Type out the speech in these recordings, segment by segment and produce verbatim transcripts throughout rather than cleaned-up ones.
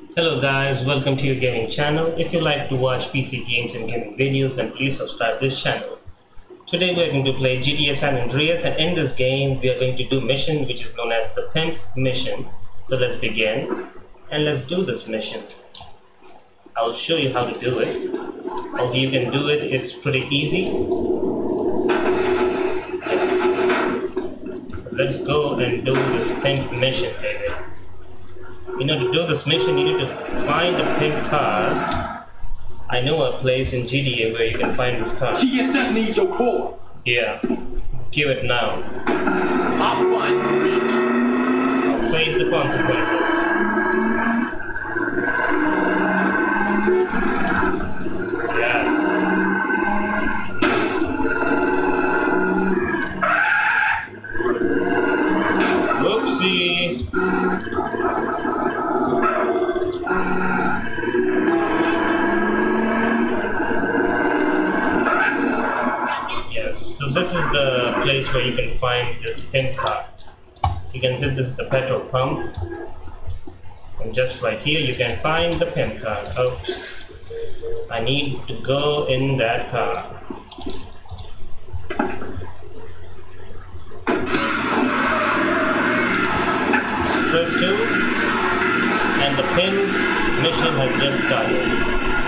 Hello guys, welcome to your gaming channel. If you like to watch P C games and gaming videos, then please subscribe this channel. Today we are going to play G T A San Andreas, and in this game we are going to do mission which is known as the Pimp Mission. So let's begin and let's do this mission. I'll show you how to do it. How you can do it, it's pretty easy. So let's go and do this Pimp Mission, baby. You know, to do this mission, you need to find a pimp car. I know a place in G T A where you can find this car. G S F needs your core. Yeah, give it now. I'll find the bitch. I'll face the consequences. Yeah. Whoopsie. Yes, so this is the place where you can find this pimp car. You can see this is the petrol pump. And just right here you can find the pimp car. Oops. I need to go in that car. Press two, and the pimp mission has just started.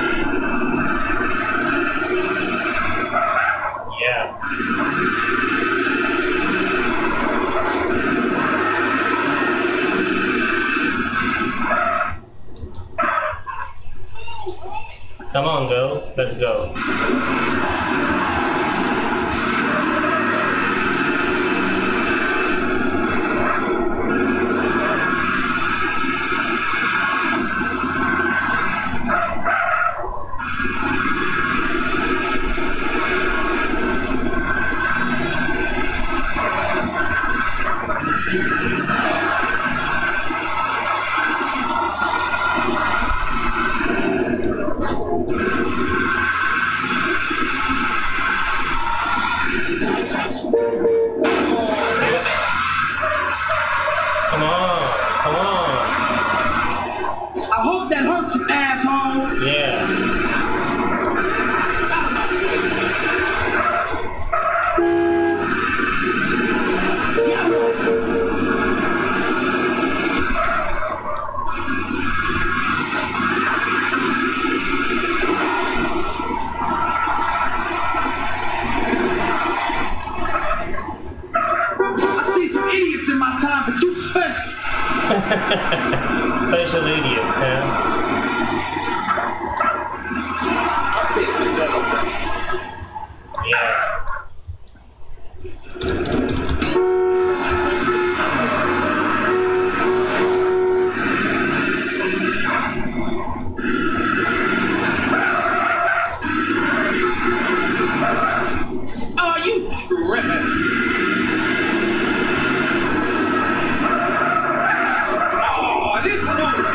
Yeah. Come on, girl. Let's go. Come on, come on. I hope that hurts you, asshole. Yeah. I see some idiots in my time, but you special. Special idiot, huh? Yeah. Oh, you tripping. Oh, this one.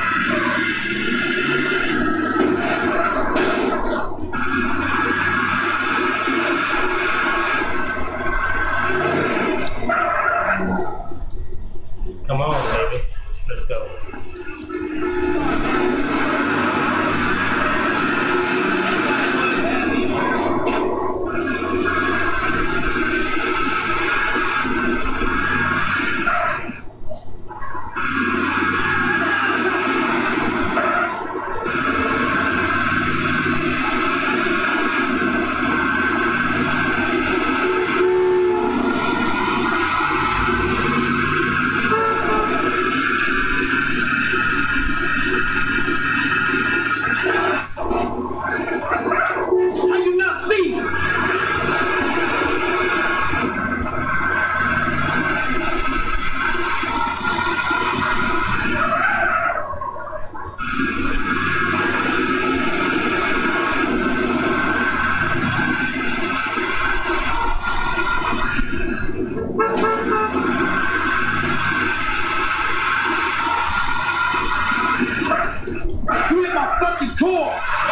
Come on, baby. Let's go. How you not see? You hit my fucking core.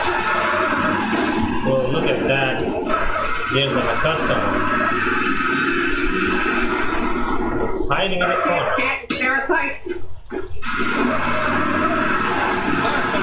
Well, look at that. There's a customer. He's hiding in the corner. Cat parasite.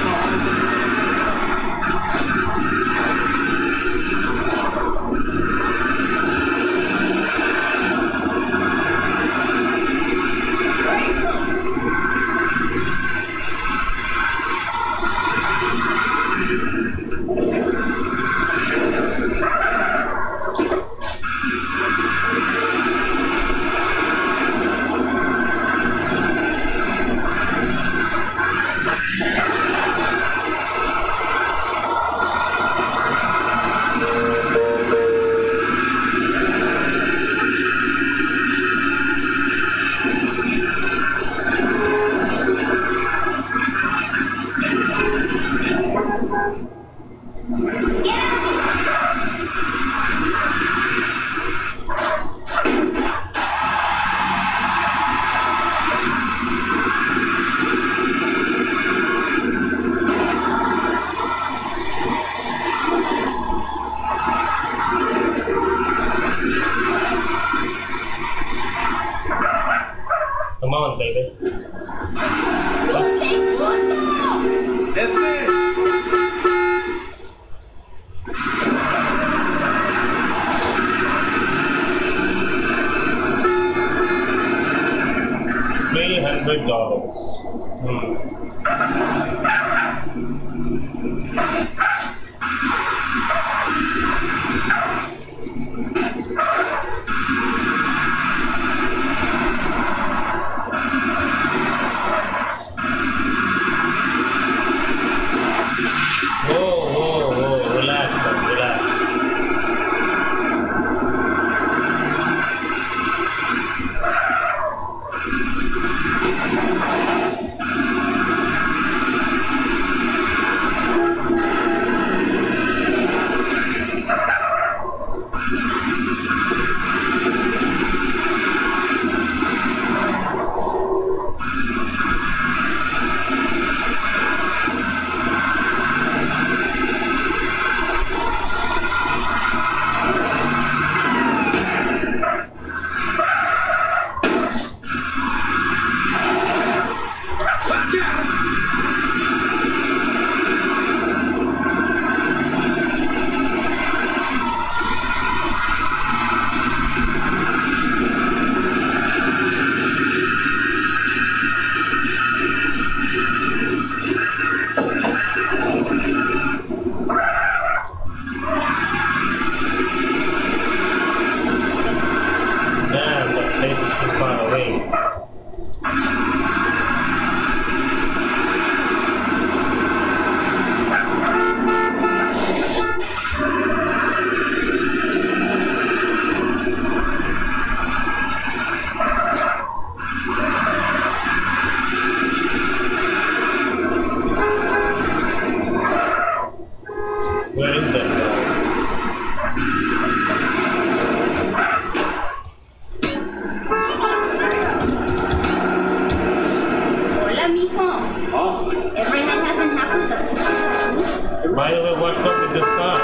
By the way, what's up with this car?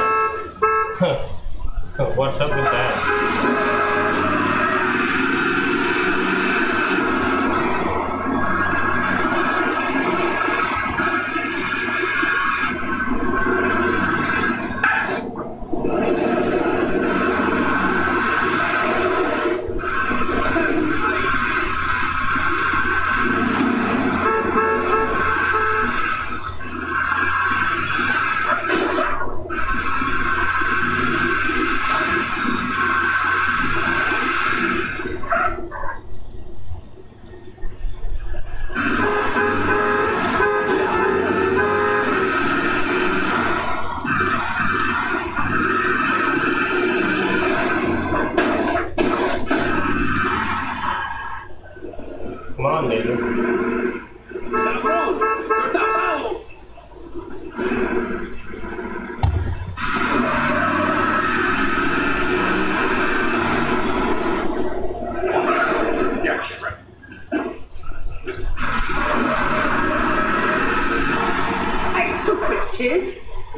What's up with that? Come on, baby. Hey, stupid kid!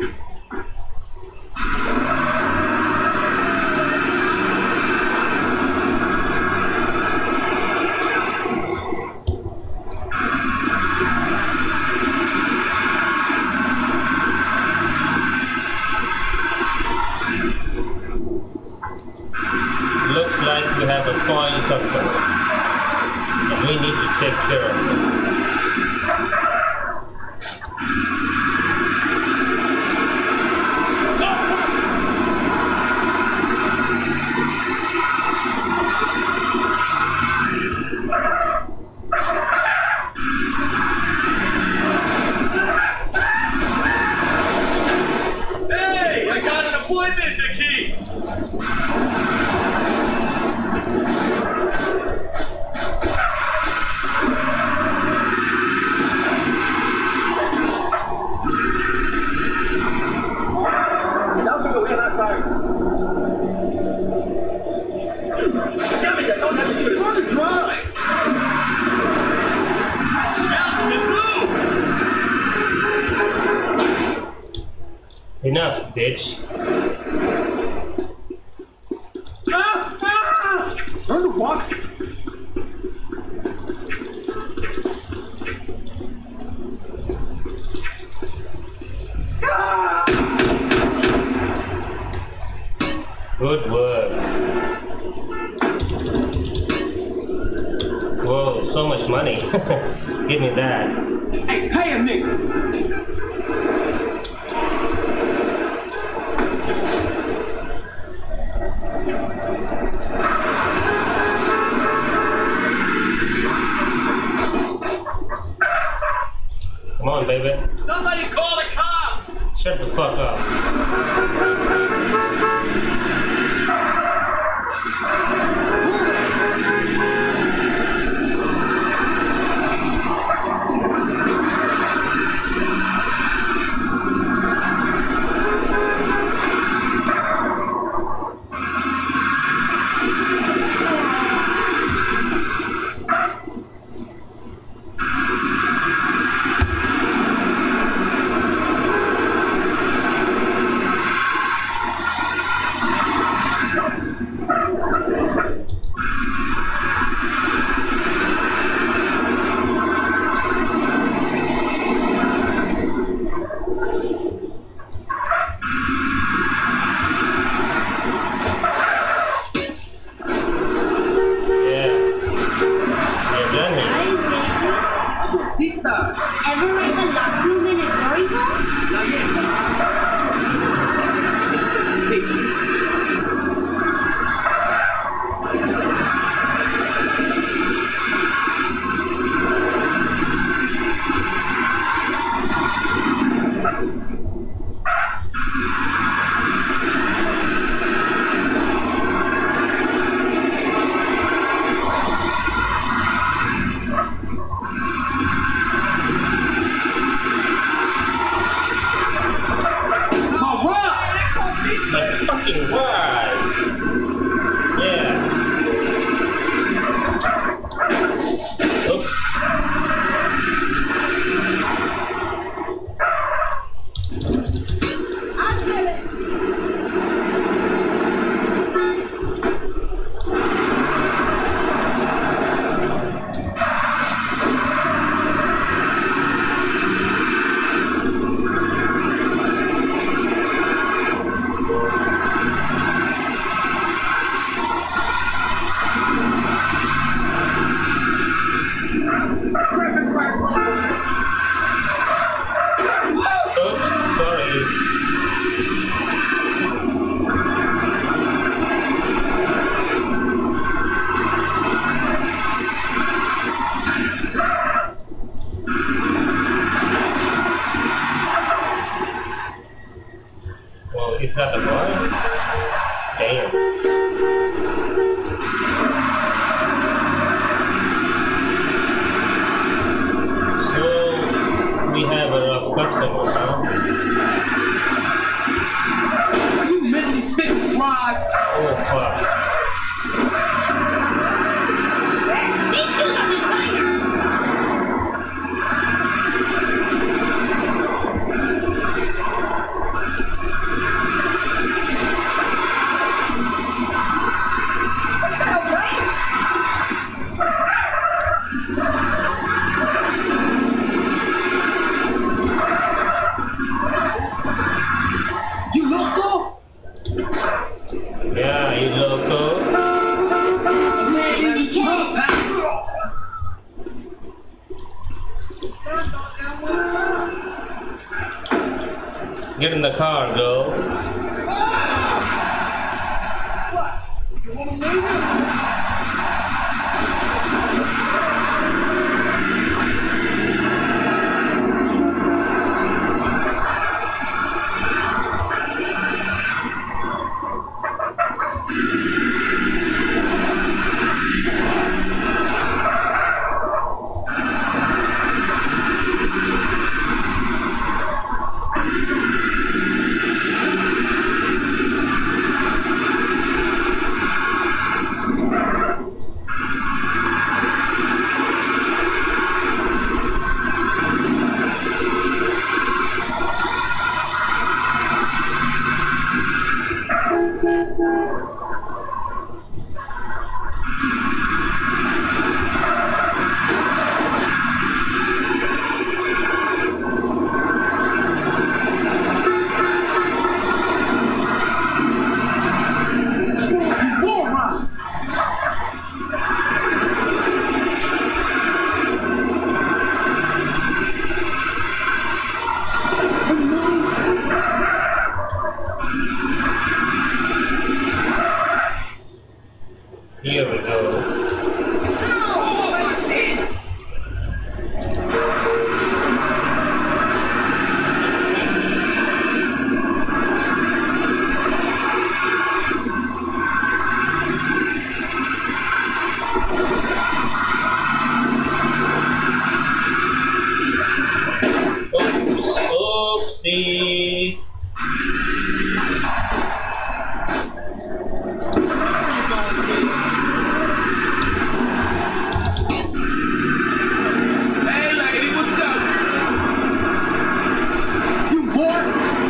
Looks like we have a spoiled customer, and we need to take care of him. Hey, I got an appointment to keep! Enough, bitch. Ah! Ah! Learn to walk. Ah! Good work. Whoa, so much money. Give me that. Hey, pay a nigga. Come on, baby. Somebody call the cops! Shut the fuck up. Ever ride the last minute Marigold? Not yet. My fucking ride! Yeah. Oops. Oops, sorry. Well, is that the boy? Damn. We have a rough customer, huh? Are you mentally sick, Rod? Oh, fuck. They shoot on this fire! You loco? Yeah, you loco. Man, He can't. Get in the car, girl. You wanna leave it? see. Hey, lady, what's up? You bored?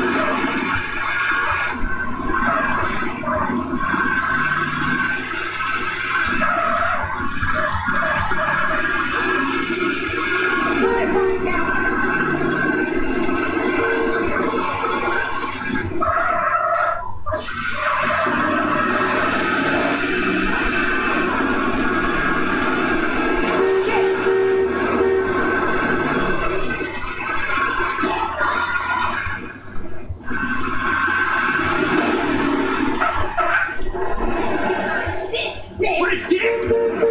What a dick!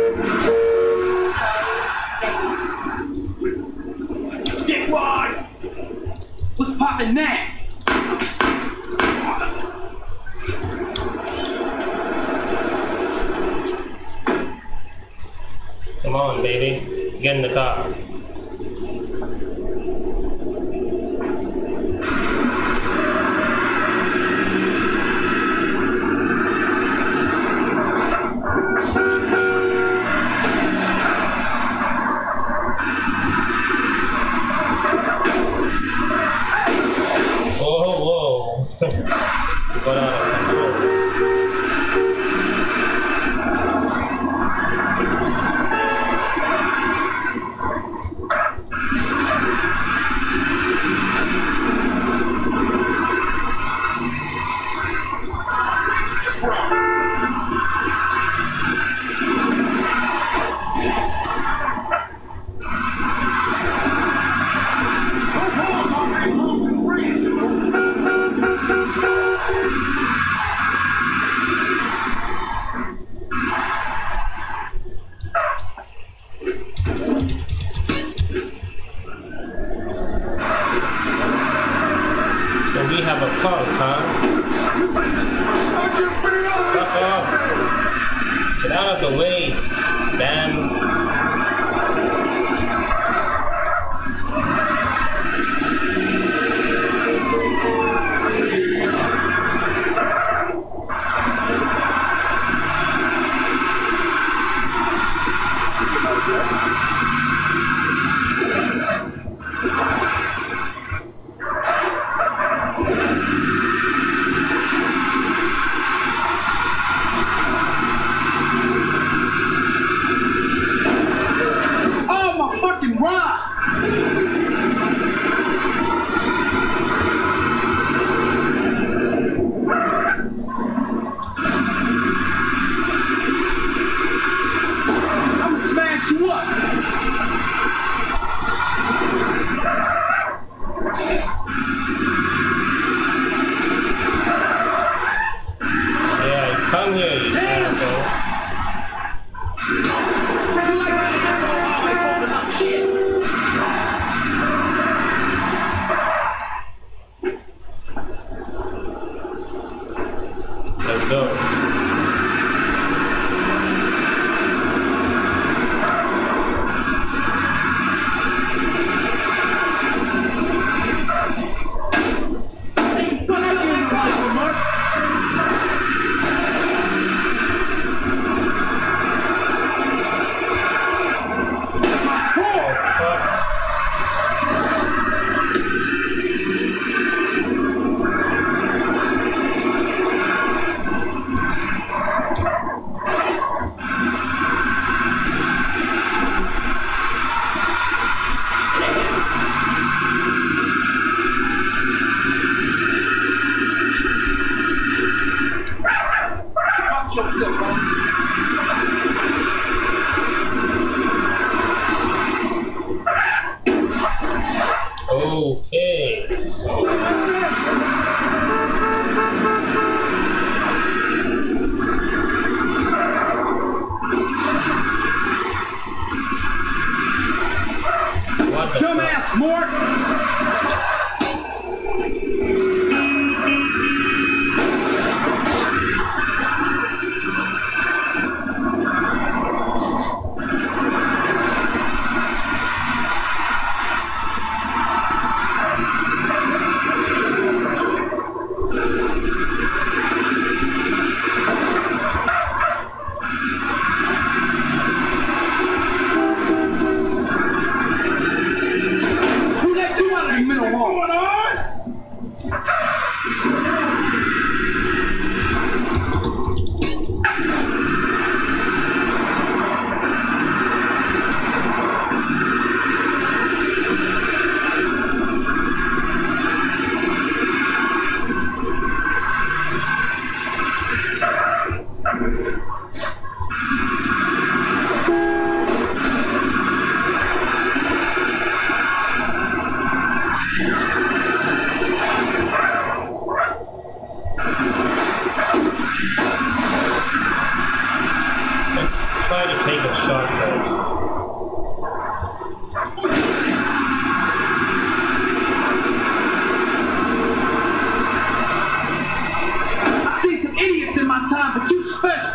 Dick Rod! What's poppin' now? Come on, baby. Get in the car. Whoa, whoa. You got out of control. So we have a call, huh? Fuck off! Get out of the way, damn! Oh, my fucking rod! I'ma smash you up! Yeah, come here, you asshole. You like that asshole always holding up shit? Let's go. Hey, fuck up in the rifle, Mark! Oh, fuck. Watch yourself, bro. Okay. What the Dumbass fuck? Mort! going on? Try to take a shortcut. I see some idiots in my time, but you special.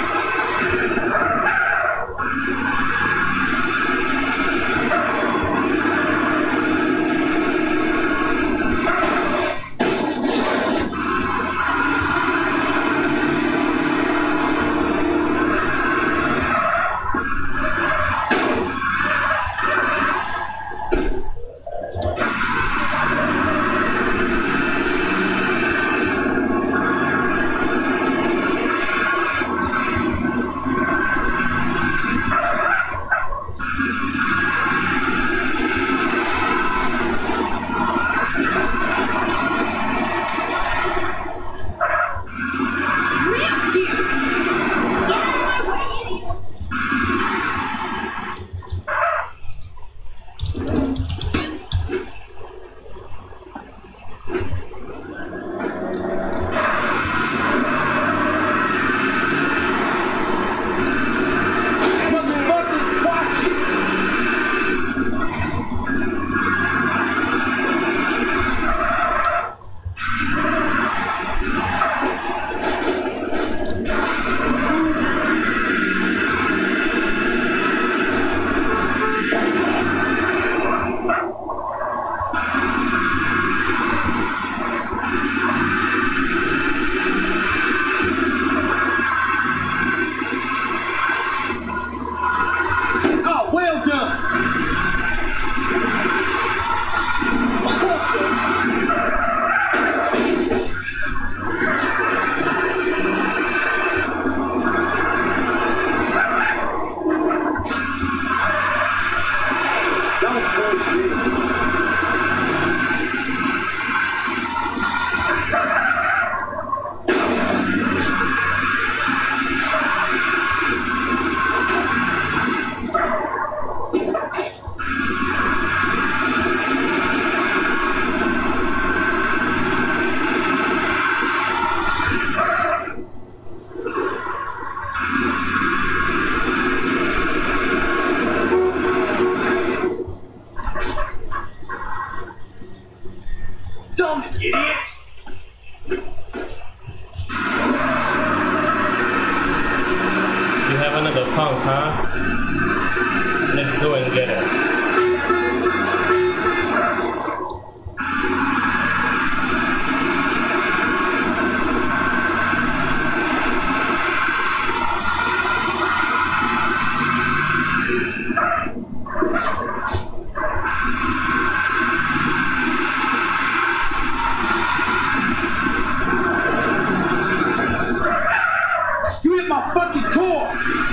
Dumb idiot! You have another punk, huh? Let's go and get it. You hit my fucking core!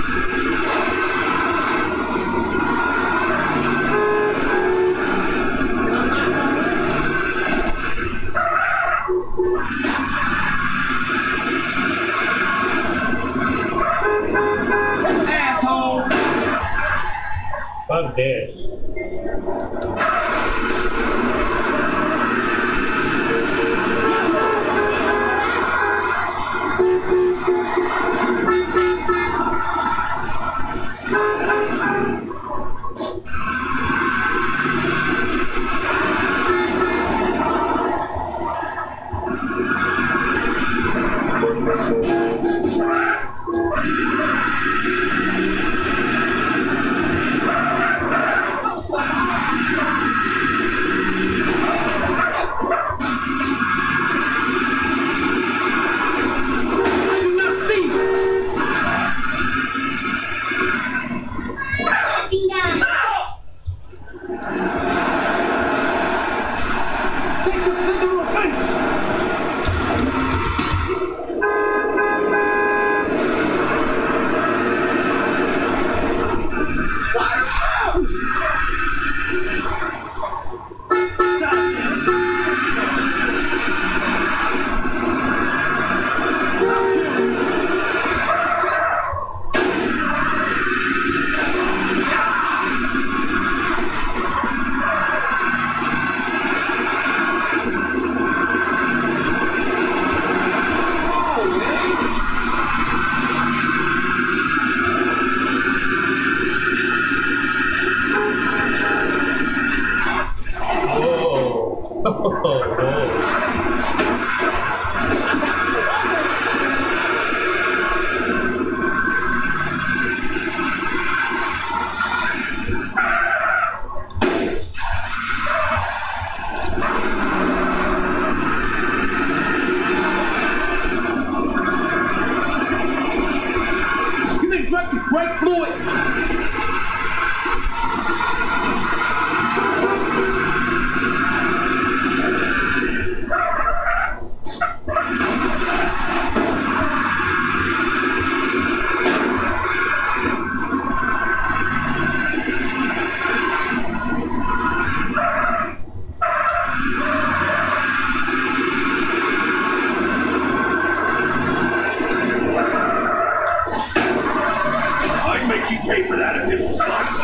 Asshole! Fuck this. Break fluid. Pay for that additional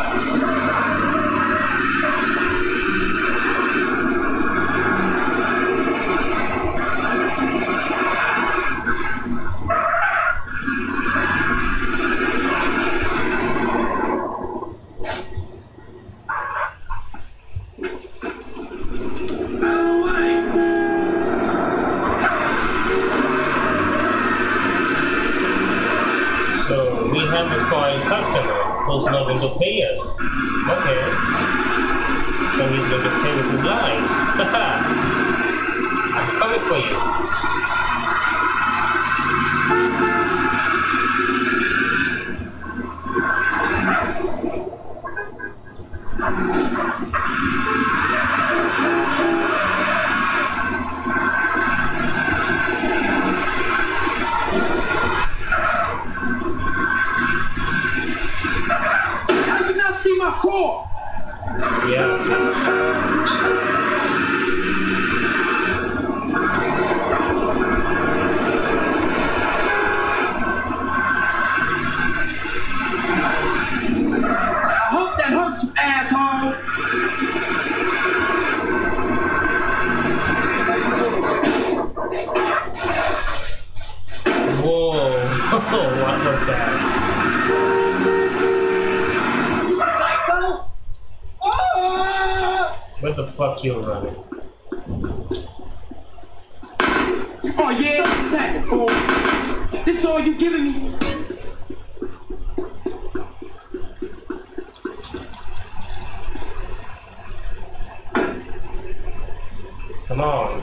So we have this spoiled customer who's not going to pay us. Okay. Then he's going to pay with his life. I'm coming for you. My core. Yeah. I hope that hurts you, asshole. Whoa. What was that? Where the fuck you running? Oh yeah, attack it, fool. This all you giving me? Come on.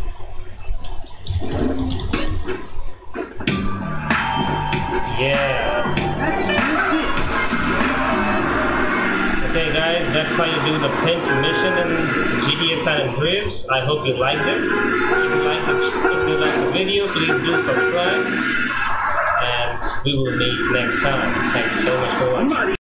Yeah. Okay guys, that's how you do the pink mission in G T A San Andreas. I hope you liked it. If you like the, if you like the video, please do subscribe. And we will meet next time. Thank you so much for watching.